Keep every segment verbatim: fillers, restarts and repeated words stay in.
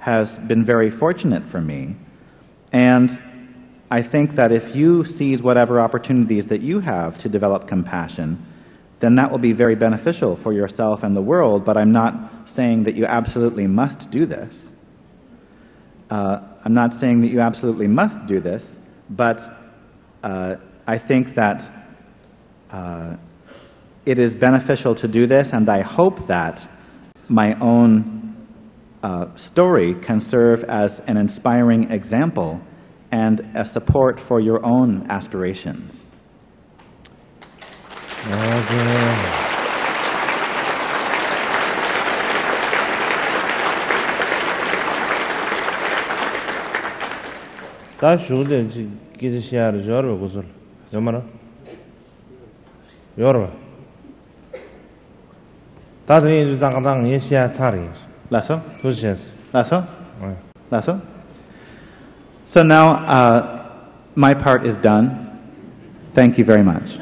has been very fortunate for me. And I think that if you seize whatever opportunities that you have to develop compassion, then that will be very beneficial for yourself and the world, but I'm not saying that you absolutely must do this. Uh, I'm not saying that you absolutely must do this, but uh, I think that uh, it is beneficial to do this, and I hope that my own uh, story can serve as an inspiring example and a support for your own aspirations. Okay. 大学的这给这写的这儿不是，怎么了？有了。大学就当当也写差的。 Lasso? 不是。 Lasso? Lasso? So now uh, my part is done. Thank you very much.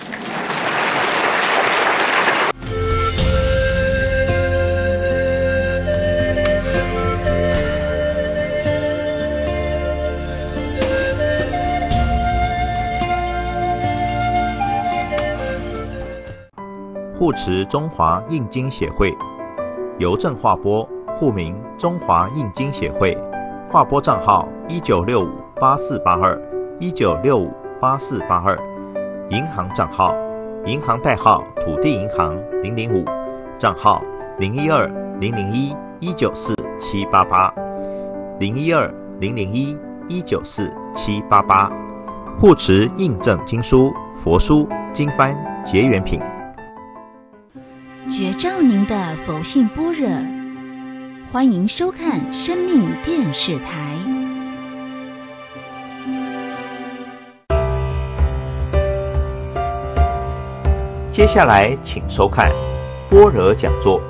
护持中华印经协会，邮政划拨，户名中华印经协会，划拨账号一九六五八四八二一九六五八四八二，银行账号银行代号土地银行零零五，账号零一二零零一一九四七八八零一二零零一一九四七八八，护持印证经书、佛书、经幡、结缘品。 觉照您的佛性般若，欢迎收看生命电视台。 接下来请收看般若讲座。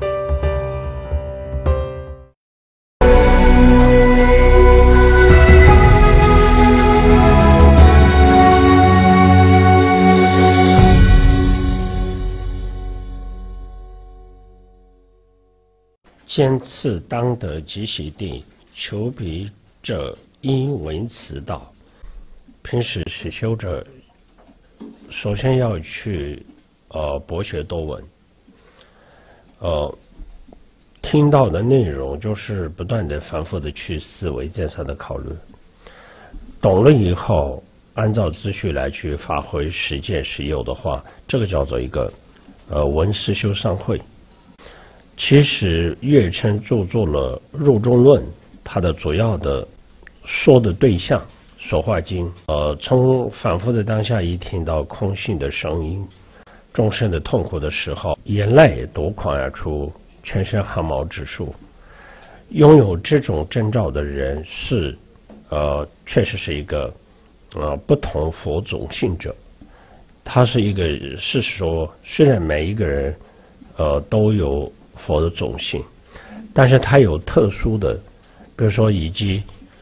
兼次当得即喜地，求彼者应闻此道。平时实修者，首先要去呃博学多闻，呃，听到的内容就是不断的反复的去思维，再三的考虑，懂了以后，按照秩序来去发挥实践实用的话，这个叫做一个呃闻思修上慧。其实月称著作了《入中论》，它的主要的说的对象《说话经》，呃，从反复的当下一听到空性的声音，众生的痛苦的时候，眼泪夺眶而出，全身汗毛直竖。拥有这种征兆的人是，呃，确实是一个，呃，不同佛种性者。他是一个，是说，虽然每一个人，呃，都有佛的种性，但是它有特殊的，比如说以及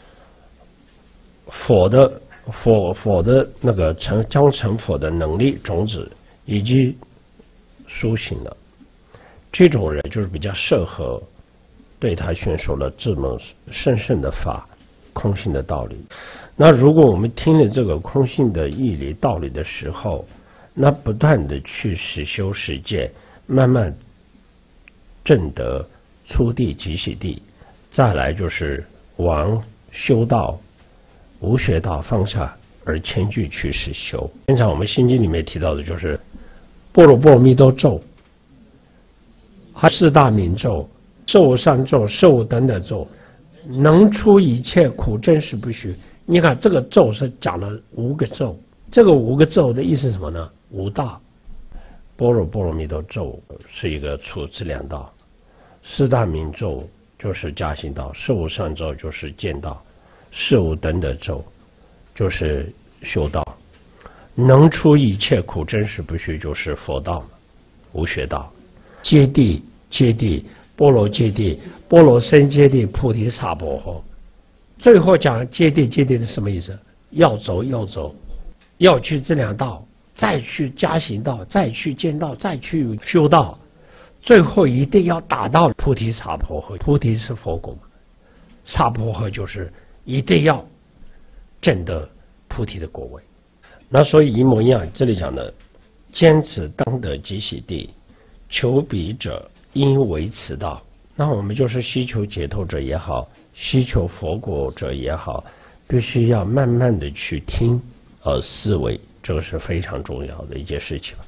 佛的佛佛的那个成将成佛的能力种子，以及苏醒的这种人，就是比较适合对他宣说了这么甚深的法，空性的道理。那如果我们听了这个空性的义理道理的时候，那不断的去实修实践，慢慢证得初地即喜地，再来就是往修道、无学道方向而迁居去实修。经常我们心经里面提到的就是般若波罗蜜多咒，还四大明咒、受善咒、受等等咒，能出一切苦，真实不虚。你看这个咒是讲了五个咒，这个五个咒的意思是什么呢？五大。般若波罗蜜多咒是一个出资粮道，四大明咒就是加行道，事无善咒就是见道，事无等等咒就是修道，能出一切苦，真实不虚就是佛道嘛，无学道。揭谛揭谛，波罗揭谛，波罗僧揭谛，菩提萨婆诃。最后讲揭谛揭谛是什么意思？要走要走，要去资粮道，再去加行道，再去见道，再去修道，最后一定要达到菩提萨婆诃。菩提是佛果嘛， 萨婆诃就是一定要证得菩提的果位。那所以一模一样，这里讲的坚持当得即喜地，求彼者应为此道。那我们就是希求解脱者也好，希求佛果者也好，必须要慢慢的去听而思维，这个是非常重要的一件事情。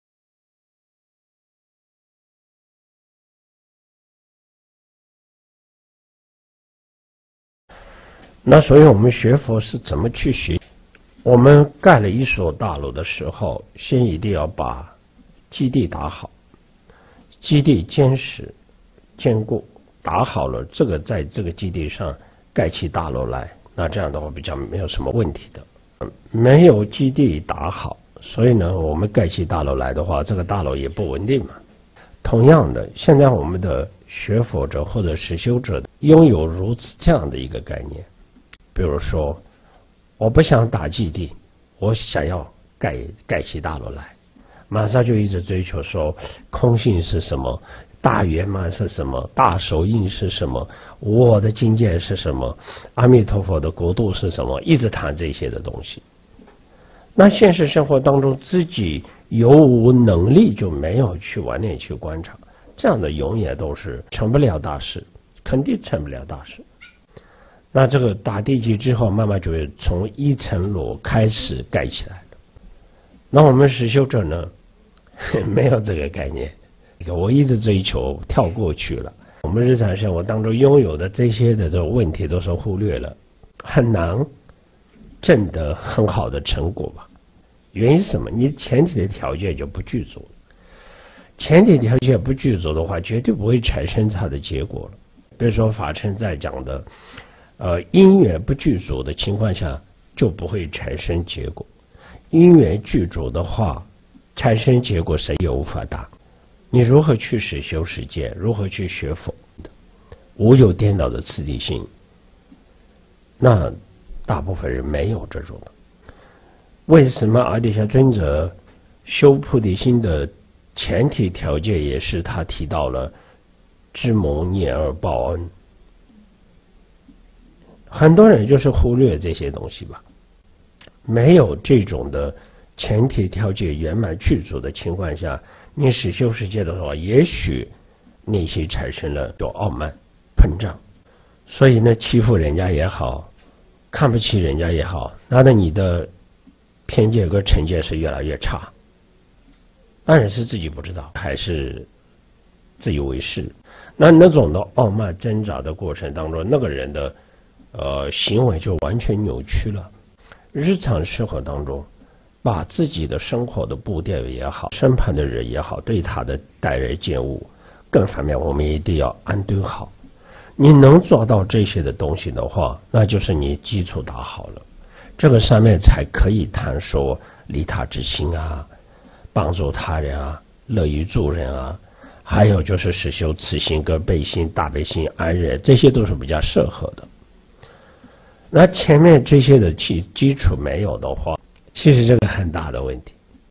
那所以我们学佛是怎么去学？我们盖了一所大楼的时候，先一定要把基地打好，基地坚实坚固，打好了，这个在这个基地上盖起大楼来，那这样的话比较没有什么问题的。没有基地打好，所以呢，我们盖起大楼来的话，这个大楼也不稳定嘛。同样的，现在我们的学佛者或者实修者拥有如此这样的一个概念，比如说，我不想打基地，我想要盖盖起大楼来，马上就一直追求说空性是什么，大圆满是什么，大手印是什么，我的境界是什么，阿弥陀佛的国度是什么，一直谈这些的东西。那现实生活当中自己有无能力就没有去完全去观察，这样的永远都是成不了大事，肯定成不了大事。那这个打地基之后，慢慢就会从一层楼开始盖起来的。那我们实修者呢，没有这个概念，我一直追求跳过去了。我们日常生活当中拥有的这些的这种问题都是忽略了，很难证得很好的成果吧？原因是什么？你前提的条件就不具足，前提条件不具足的话，绝对不会产生它的结果了。比如说法称在讲的，呃，因缘不具足的情况下，就不会产生结果；因缘具足的话，产生结果谁也无法答。你如何去实修实践？如何去学佛的？无有颠倒的次第性，那大部分人没有这种的。为什么阿底峡尊者修菩提心的前提条件也是他提到了知蒙念而报恩？很多人就是忽略这些东西吧，没有这种的前提条件圆满具足的情况下，你实修实践的话，也许内心产生了种傲慢膨胀，所以呢，欺负人家也好，看不起人家也好，那的你的偏见和成见是越来越差。当然是自己不知道，还是自以为是。那那种的傲慢挣扎的过程当中，那个人的呃行为就完全扭曲了。日常生活当中，把自己的生活的步调也好，身旁的人也好，对他的待人接物各方面，我们一定要安顿好。你能做到这些的东西的话，那就是你基础打好了，这个上面才可以谈说利他之心啊，帮助他人啊，乐于助人啊，还有就是实修慈心跟悲心、大悲心、安忍，这些都是比较适合的。那前面这些的基基础没有的话，其实这个很大的问题，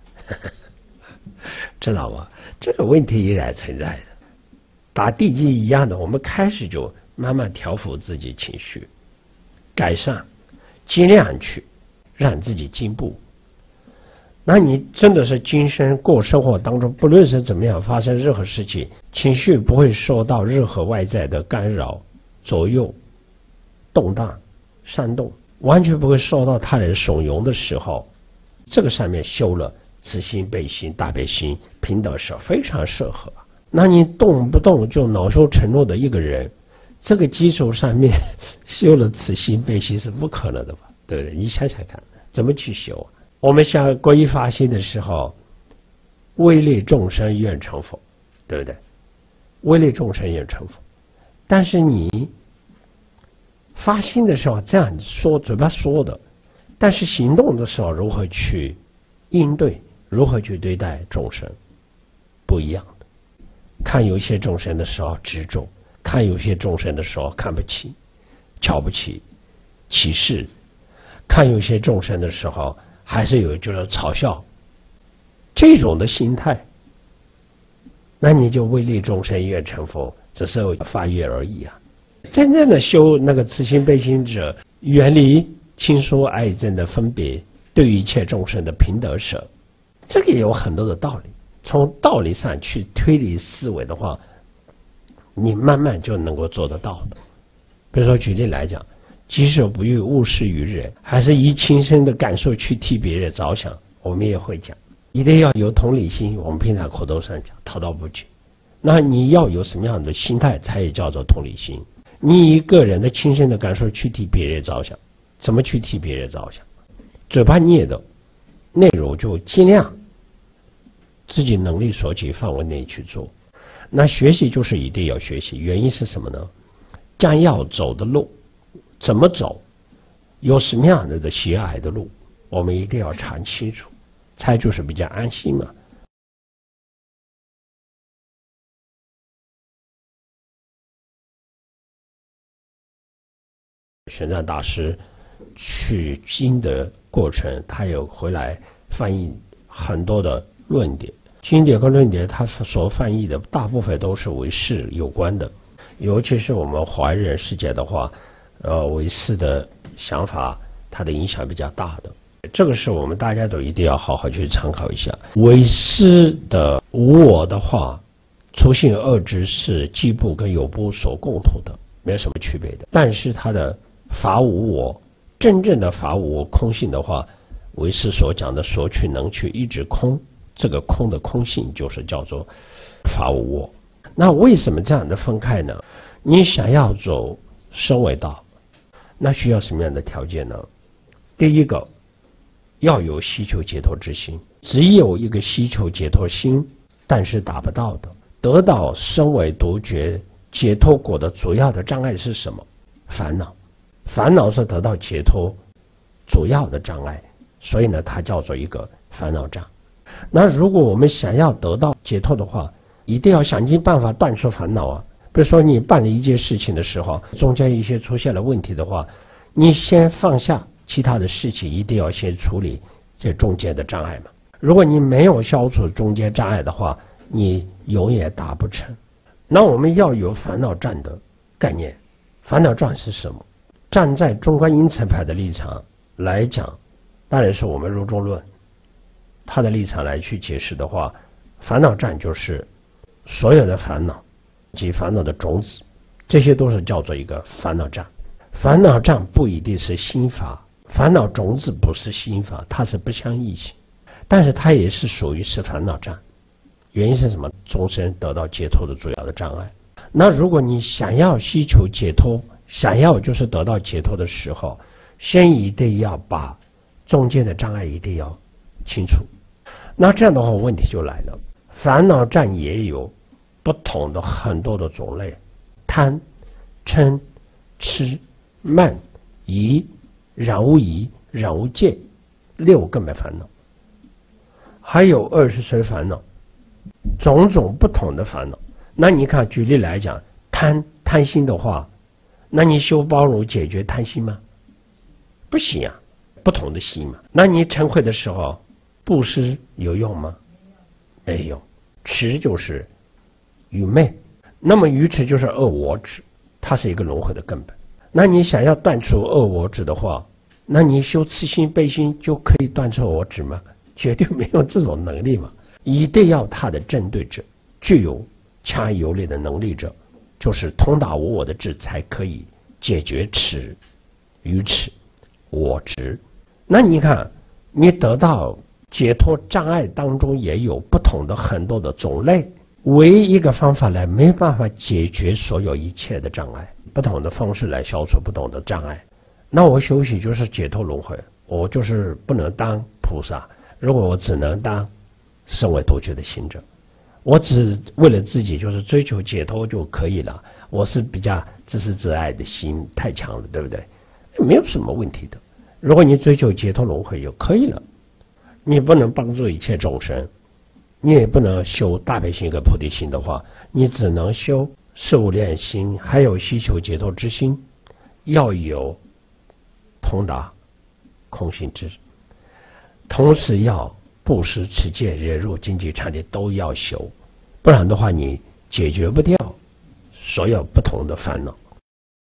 知道吗？这个问题依然存在的。打地基一样的，我们开始就慢慢调伏自己情绪，改善，尽量去让自己进步。那你真的是今生过生活当中，不论是怎么样发生任何事情，情绪不会受到任何外在的干扰、左右、动荡、煽动，完全不会受到他人怂恿的时候，这个上面修了慈心、悲心、大悲心、平等是非常适合。那你动不动就恼羞成怒的一个人，这个基础上面修了慈心、悲心是不可能的吧？对不对？你想想看，怎么去修啊？我们想皈依发心的时候，威力众生愿成佛，对不对？威力众生愿成佛，但是你发心的时候这样说，嘴巴说的，但是行动的时候如何去应对，如何去对待众生，不一样的。看有些众生的时候执着，看有些众生的时候看不起、瞧不起、歧视，看有些众生的时候还是有就是嘲笑，这种的心态，那你就威力众生愿成佛，只是发愿而已啊。 真正的修那个慈心悲心者，远离亲疏爱憎的分别，对于一切众生的平等舍，这个也有很多的道理。从道理上去推理思维的话，你慢慢就能够做得到的。比如说举例来讲，己所不欲，勿施于人，还是以亲身的感受去替别人着想，我们也会讲。一定要有同理心，我们平常口头上讲滔滔不绝。那你要有什么样的心态，才也叫做同理心？你以个人的亲身的感受去替别人着想，怎么去替别人着想？嘴巴念的内容就尽量自己能力所及范围内去做。那学习就是一定要学习，原因是什么呢？将要走的路怎么走，有什么样的狭隘的路，我们一定要查清楚，才就是比较安心嘛。玄奘大师去经的过程，他有回来翻译很多的论点，经典和论点他所翻译的大部分都是唯识有关的，尤其是我们华人世界的话，呃，唯识的想法它的影响比较大的，这个是我们大家都一定要好好去参考一下。唯识的无我的话，除性二执是迹部跟有部所共同的，没有什么区别的。但是它的法无我，真正的法无我空性的话，唯识所讲的所取能取一直空，这个空的空性就是叫做法无我。那为什么这样的分开呢？你想要走声闻道，那需要什么样的条件呢？第一个，要有希求解脱之心，只有一个希求解脱心，但是达不到的。得到声闻独觉解脱果的主要的障碍是什么？烦恼。烦恼是得到解脱主要的障碍，所以呢，它叫做一个烦恼障。那如果我们想要得到解脱的话，一定要想尽办法断除烦恼啊。比如说你办了一件事情的时候，中间一些出现了问题的话，你先放下其他的事情，一定要先处理这中间的障碍嘛。如果你没有消除中间障碍的话，你永远达不成。那我们要有烦恼障的概念。烦恼障是什么？站在中观因层派的立场来讲，当然是我们入中论他的立场来去解释的话，烦恼障就是所有的烦恼及烦恼的种子，这些都是叫做一个烦恼障。烦恼障不一定是心法，烦恼种子不是心法，它是不相异性，但是它也是属于是烦恼障。原因是什么？终身得到解脱的主要的障碍。那如果你想要希求解脱，想要就是得到解脱的时候，先一定要把中间的障碍一定要清楚。那这样的话问题就来了，烦恼障也有不同的很多的种类，贪、嗔、痴、慢、疑、染污疑、染污戒，六根本烦恼，还有二十随烦恼，种种不同的烦恼。那你看举例来讲，贪贪心的话，那你修包容解决贪心吗？不行啊，不同的心嘛。那你嗔恚的时候，布施有用吗？没有。痴就是愚昧，那么愚痴就是恶我执，它是一个轮回的根本。那你想要断除恶我执的话，那你修慈心悲心就可以断除恶我执吗？绝对没有这种能力嘛。一定要他的正对者具有强而有力的能力者，就是通达无我的智，才可以解决痴、愚痴、我执。那你看，你得到解脱障碍当中也有不同的很多的种类，唯一一个方法来没办法解决所有一切的障碍，不同的方式来消除不同的障碍。那我修行就是解脱轮回，我就是不能当菩萨，如果我只能当声闻独觉的行者，我只为了自己就是追求解脱就可以了，我是比较自私自爱的心太强了，对不对？没有什么问题的。如果你追求解脱轮回就可以了，你不能帮助一切众生，你也不能修大悲心跟菩提心的话，你只能修受练心，还有希求解脱之心，要有通达空性智，同时要布施持戒忍辱精进禅定都要修，不然的话你解决不掉所有不同的烦恼。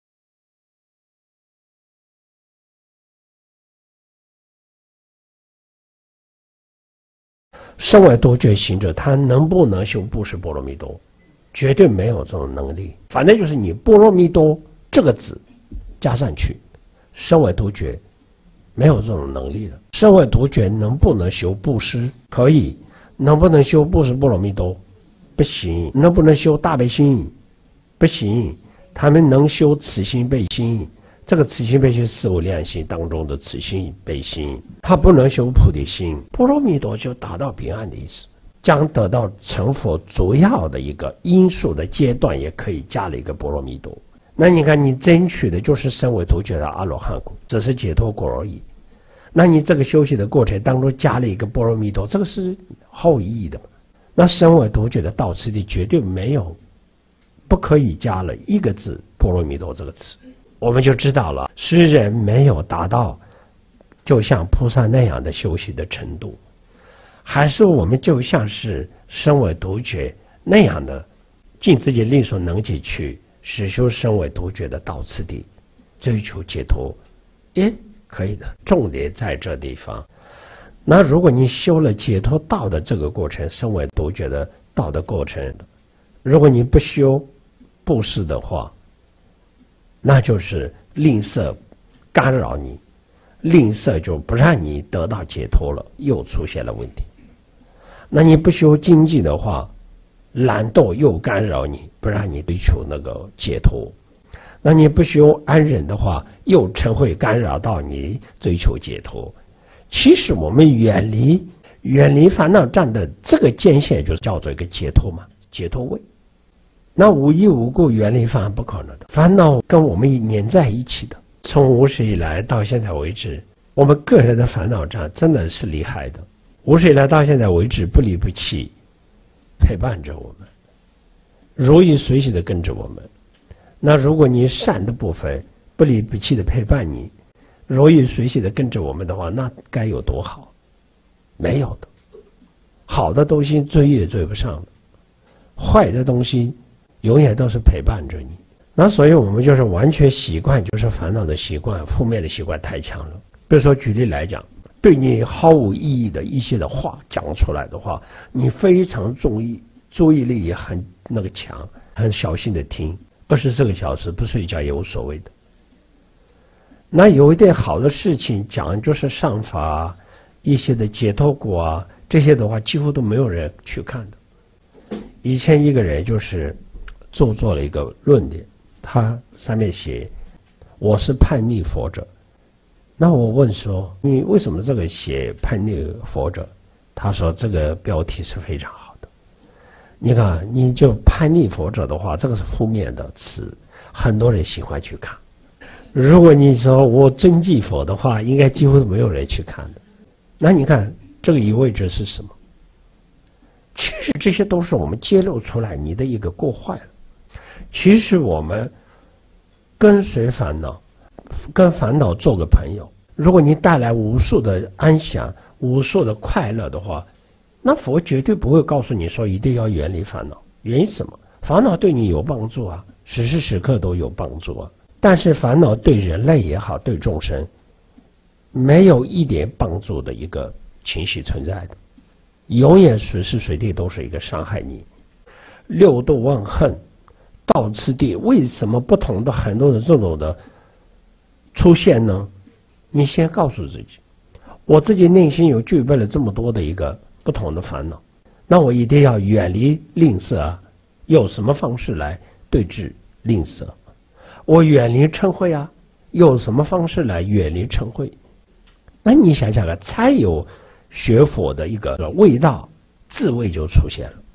身为独觉行者，他能不能修布施波罗蜜多？绝对没有这种能力。反正就是你波罗蜜多这个字加上去，身为独觉没有这种能力了。身为独觉能不能修布施？可以。能不能修布施波罗蜜多？不行。能不能修大悲心？不行。他们能修慈心悲心，这个慈心悲心四无量心当中的慈心悲心，他不能修菩提心。波罗蜜多就达到彼岸的意思，将得到成佛主要的一个因素的阶段，也可以加了一个波罗蜜多。那你看，你争取的就是身为独觉的阿罗汉果，只是解脱果而已。那你这个修习的过程当中加了一个波罗蜜多，这个是后意的。那身为独觉的道次第绝对没有，不可以加了一个字波罗蜜多这个词，我们就知道了，虽然没有达到就像菩萨那样的修习的程度，还是我们就像是身为独觉那样的，尽自己力所能及去实修身为独觉的道次第，追求解脱，也可以的。重点在这地方。那如果你修了解脱道的这个过程，身为独觉的道的过程，如果你不修布施的话，那就是吝啬干扰你，吝啬就不让你得到解脱了，又出现了问题。那你不修经济的话，懒惰又干扰你，不让你追求那个解脱。那你不修安忍的话，又曾会干扰到你追求解脱。其实我们远离远离烦恼障的这个界限，就叫做一个解脱嘛，解脱位。那无依无故远离烦恼不可能的，烦恼跟我们连在一起的。从无始以来到现在为止，我们个人的烦恼障真的是厉害的。无始以来到现在为止，不离不弃陪伴着我们，如影随形的跟着我们。那如果你善的部分不离不弃的陪伴你，如影随形的跟着我们的话，那该有多好？没有的。好的东西追也追不上的，坏的东西永远都是陪伴着你。那所以我们就是完全习惯，就是烦恼的习惯，负面的习惯太强了。比如说举例来讲，对你毫无意义的一些的话讲出来的话，你非常注意，注意力也很那个强，很小心的听，二十四个小时不睡觉也无所谓的。那有一点好的事情讲，就是上法啊，一些的解脱果啊，这些的话几乎都没有人去看的。以前一个人就是著作了一个论点，他上面写我是叛逆佛者。那我问说，你为什么这个写叛逆佛者？他说这个标题是非常好的。你看，你就叛逆佛者的话，这个是负面的词，很多人喜欢去看。如果你说我尊敬佛的话，应该几乎没有人去看的。那你看这个意味着是什么？其实这些都是我们揭露出来你的一个过坏了。其实我们跟随烦恼，跟烦恼做个朋友，如果你带来无数的安详，无数的快乐的话，那佛绝对不会告诉你说一定要远离烦恼。原因什么？烦恼对你有帮助啊，时时时刻都有帮助啊。但是烦恼对人类也好，对众生没有一点帮助的一个情绪存在的，永远随时随地都是一个伤害你。六度忘恨道次第，为什么不同的很多的这种的出现呢？你先告诉自己，我自己内心有具备了这么多的一个不同的烦恼，那我一定要远离吝啬啊。有什么方式来对治吝啬？我远离嗔恚啊，有什么方式来远离嗔恚？那你想想看，才有学佛的一个味道，滋味就出现了。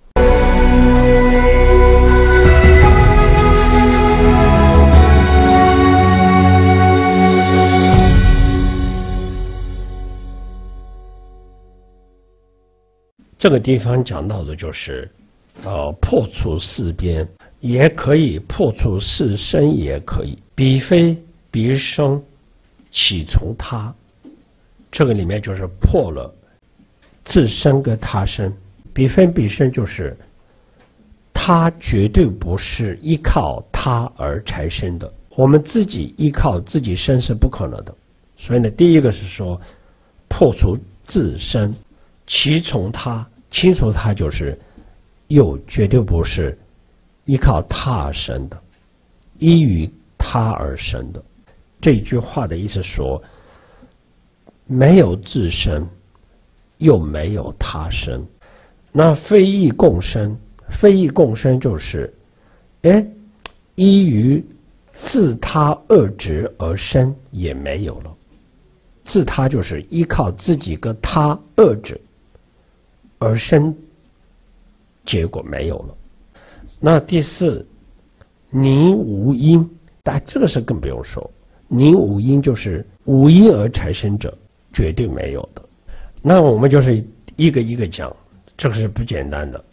这个地方讲到的就是，呃，破除四边。也可以破除四身，也可以彼非彼生，起从他。这个里面就是破了自身跟他身。彼非彼生就是他绝对不是依靠他而产生的，我们自己依靠自己身是不可能的。所以呢，第一个是说破除自身， 其从他，其从他就是又绝对不是依靠他而生的，依于他而生的。这句话的意思说，没有自身，又没有他生。那非异共生，非异共生就是，哎，依于自他二执而生也没有了。自他就是依靠自己跟他二执而生，结果没有了。那第四，宁无因，但这个是更不用说，宁无因就是无因而产生者，绝对没有的。那我们就是一个一个讲，这个是不简单的。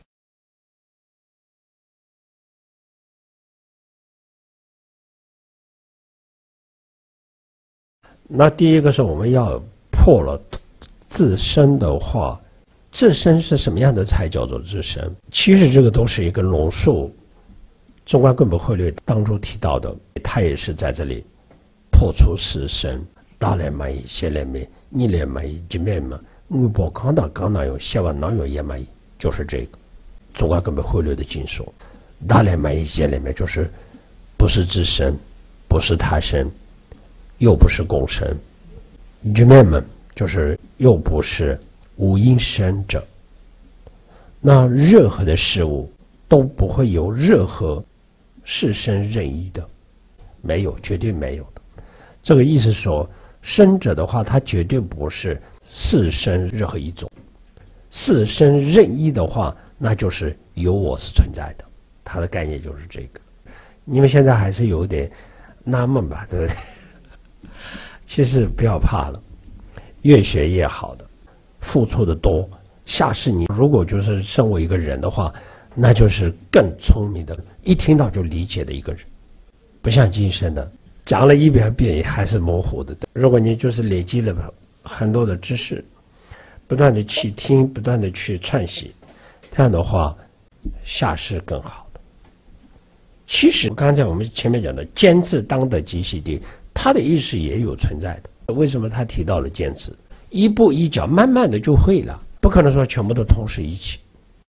那第一个是我们要破了自身的话，自身是什么样的才叫做自身？其实这个都是一个龙树中观根本慧略当中提到的，他也是在这里破除四身，大来嘛伊、小来嘛伊、二来嘛伊、一来嘛，我不讲到讲到有小完哪有也嘛伊，就是这个中观根本慧略的经说，大来嘛伊、小来嘛就是不是自身，不是他身，又不是共生，一来嘛就是又不是无因生者。那任何的事物都不会有任何是生任意的，没有，绝对没有的。这个意思说，生者的话，它绝对不是是生任何一种。是生任意的话，那就是有我是存在的。它的概念就是这个。你们现在还是有点纳闷吧，对不对？其实不要怕了，越学越好的，付出的多。下世你如果就是身为一个人的话，那就是更聪明的，一听到就理解的一个人，不像今生的讲了一百遍也还是模糊的。如果你就是累积了很多的知识，不断的去听，不断的去串习，这样的话下世更好的。其实刚才我们前面讲的坚持当得极其地，他的意识也有存在的。为什么他提到了坚持？一步一脚，慢慢的就会了，不可能说全部都同时一起。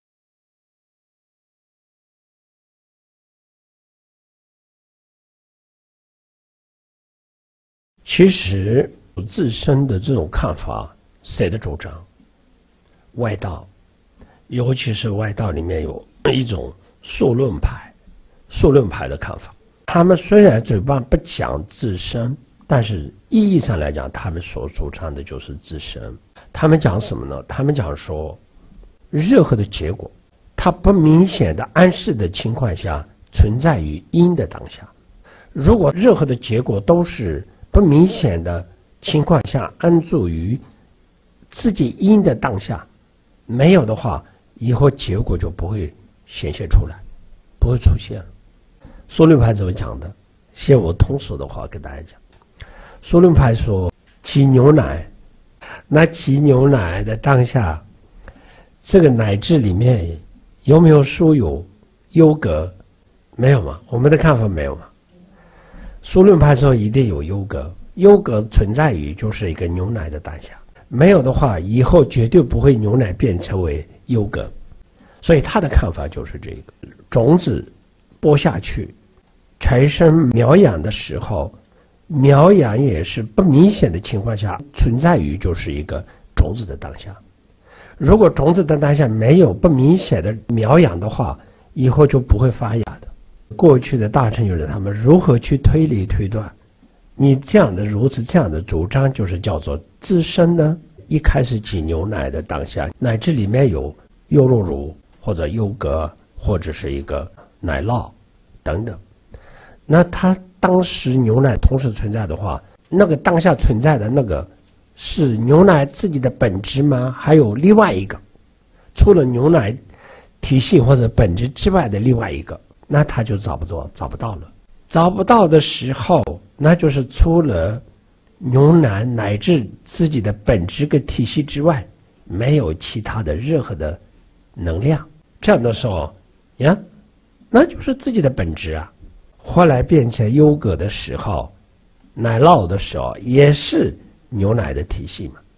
其实自身的这种看法，谁的主张？外道，尤其是外道里面有一种数论派，数论派的看法。他们虽然嘴巴不讲自身，但是意义上来讲，他们所主张的就是自身。他们讲什么呢？他们讲说，任何的结果，它不明显的暗示的情况下，存在于因的当下。如果任何的结果都是不明显的情况下安住于自己因的当下，没有的话，以后结果就不会显现出来，不会出现了。数论派怎么讲的？先我通俗的话跟大家讲。数论派说，挤牛奶，那挤牛奶的当下，这个奶汁里面有没有输有优格？没有嘛？我们的看法没有嘛？数论派说一定有优格，优格存在于就是一个牛奶的当下，没有的话，以后绝对不会牛奶变成为优格。所以他的看法就是这个：种子播下去，产生苗芽的时候，苗芽也是不明显的情况下存在于就是一个种子的当下。如果种子的当下没有不明显的苗芽的话，以后就不会发芽的。过去的大成就者他们如何去推理推断？你这样的如此这样的主张，就是叫做自身呢？一开始挤牛奶的当下，奶汁里面有优酪乳或者优格或者是一个奶酪等等。那它当时牛奶同时存在的话，那个当下存在的那个是牛奶自己的本质吗？还有另外一个，除了牛奶体系或者本质之外的另外一个，那他就找不到，找不到了。找不到的时候，那就是除了牛奶乃至自己的本质跟体系之外，没有其他的任何的能量。这样的时候呀，那就是自己的本质啊。后来变成优格的时候，奶酪的时候，也是牛奶的体系嘛。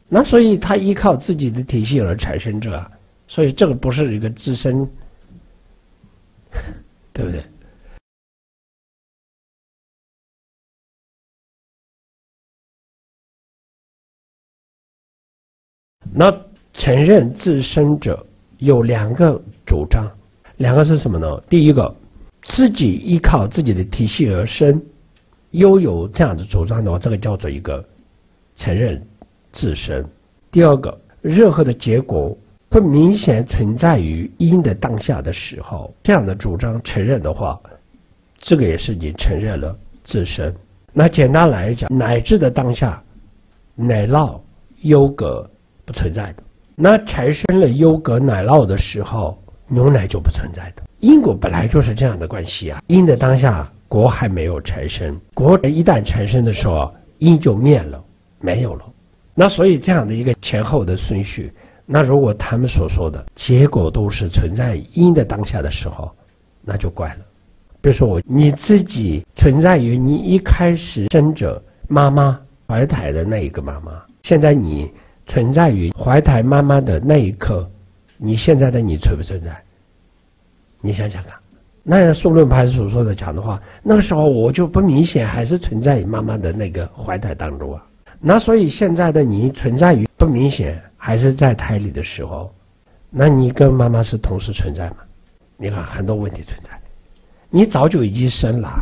那所以他依靠自己的体系而产生者啊，所以这个不是一个自身，对不对？那承认自身者有两个主张，两个是什么呢？第一个，自己依靠自己的体系而生，又有这样的主张的话，这个叫做一个承认自身。第二个，任何的结果不明显存在于因的当下的时候，这样的主张承认的话，这个也是你承认了自身。那简单来讲，乃至的当下，乃闹忧隔不存在的。那产生了忧隔乃闹的时候，牛奶就不存在的。因果本来就是这样的关系啊，因的当下果还没有产生，果一旦产生的时候，因就灭了，没有了。那所以这样的一个前后的顺序，那如果他们所说的结果都是存在因的当下的时候，那就怪了。比如说我你自己存在于你一开始生着妈妈怀胎的那一个妈妈，现在你存在于怀胎妈妈的那一刻，你现在的你存不存在？你想想看，那数论派所说的讲的话，那个时候我就不明显还是存在于妈妈的那个怀胎当中啊。那所以现在的你存在于不明显还是在胎里的时候，那你跟妈妈是同时存在吗？你看很多问题存在，你早就已经生了。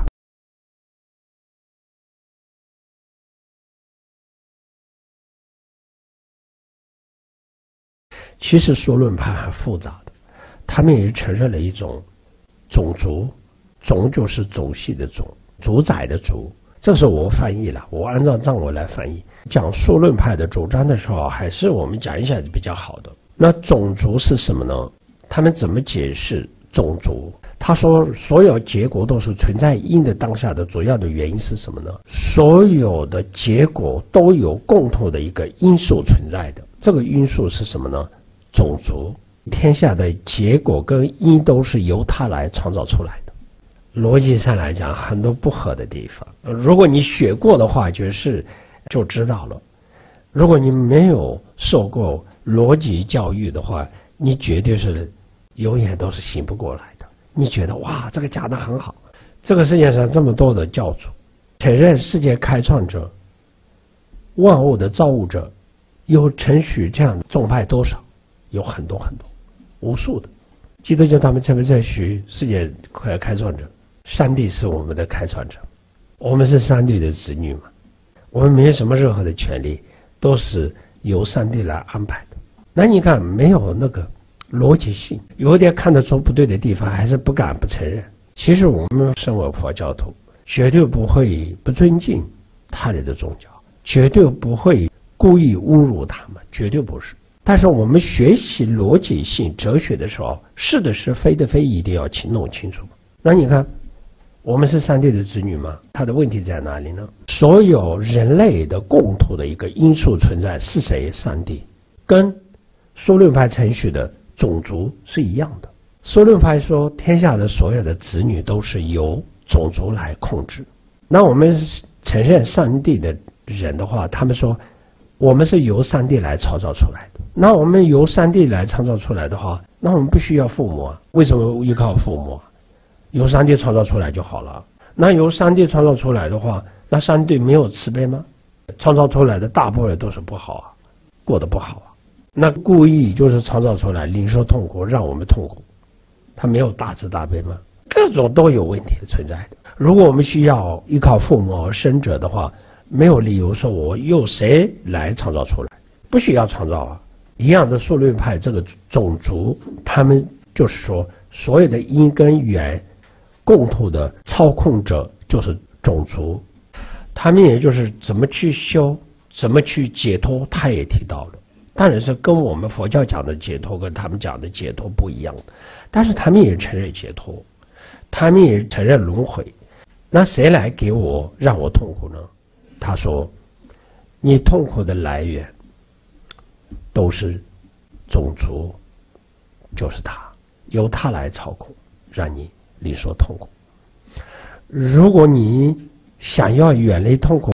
其实说论派很复杂的，他们也承认了一种种族，种就是种系的种，主宰的主。这是我翻译了，我按照藏文来翻译。讲说论派的主张的时候，还是我们讲一下比较好的。那种族是什么呢？他们怎么解释种族？他说所有结果都是存在因的当下的主要的原因是什么呢？所有的结果都有共同的一个因素存在的，这个因素是什么呢？种族。天下的结果跟因都是由它来创造出来的。逻辑上来讲，很多不合的地方，如果你学过的话，就是就知道了。如果你没有受过逻辑教育的话，你绝对是永远都是醒不过来的。你觉得哇，这个讲得很好，这个世界上这么多的教主，承认世界开创者、万物的造物者，有承许这样的宗派多少？有很多很多，无数的。基督教他们承不承许世界开开创者？上帝是我们的开创者，我们是上帝的子女嘛，我们没有什么任何的权利，都是由上帝来安排的。那你看没有那个逻辑性，有点看得出不对的地方，还是不敢不承认。其实我们身为佛教徒，绝对不会不尊敬他人的宗教，绝对不会故意侮辱他们，绝对不是。但是我们学习逻辑性哲学的时候，是的是非的非一定要清弄清楚。那你看我们是上帝的子女吗？他的问题在哪里呢？所有人类的共同的一个因素存在是谁？上帝。跟说论派程序的种族是一样的。说论派说天下的所有的子女都是由种族来控制。那我们承认上帝的人的话，他们说我们是由上帝来创造出来的。那我们由上帝来创造出来的话，那我们不需要父母啊？为什么依靠父母啊？由上帝创造出来就好了。那由上帝创造出来的话，那上帝没有慈悲吗？创造出来的大部分都是不好啊，过得不好啊。那故意就是创造出来领受痛苦，让我们痛苦，他没有大慈大悲吗？各种都有问题的存在的。如果我们需要依靠父母而生者的话，没有理由说我由谁来创造出来，不需要创造啊。一样的数论派这个种族，他们就是说所有的因跟缘共同的操控者就是种族，他们也就是怎么去修，怎么去解脱，他也提到了。当然是跟我们佛教讲的解脱跟他们讲的解脱不一样的，但是他们也承认解脱，他们也承认轮回。那谁来给我让我痛苦呢？他说你痛苦的来源都是种族，就是他，由他来操控，让你领受痛苦。如果你想要远离痛苦，